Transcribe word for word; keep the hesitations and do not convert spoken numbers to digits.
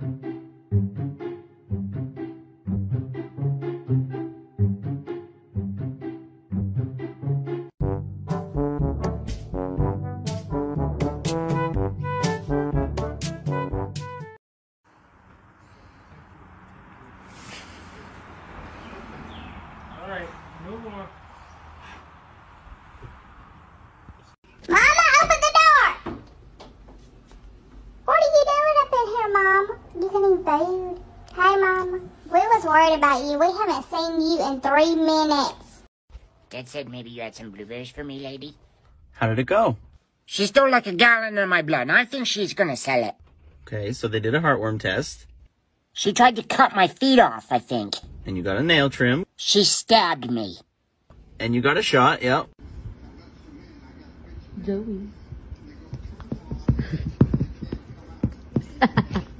All right, no more. Mama, open the door! What are you doing up in here, Mama? You can eat food. Hey, Mama. We was worried about you. We haven't seen you in three minutes. Dad said maybe you had some blueberries for me, lady. How did it go? She stole like a gallon of my blood, and I think she's gonna sell it. Okay, so they did a heartworm test. She tried to cut my feet off, I think. And you got a nail trim. She stabbed me. And you got a shot, yep. Joey.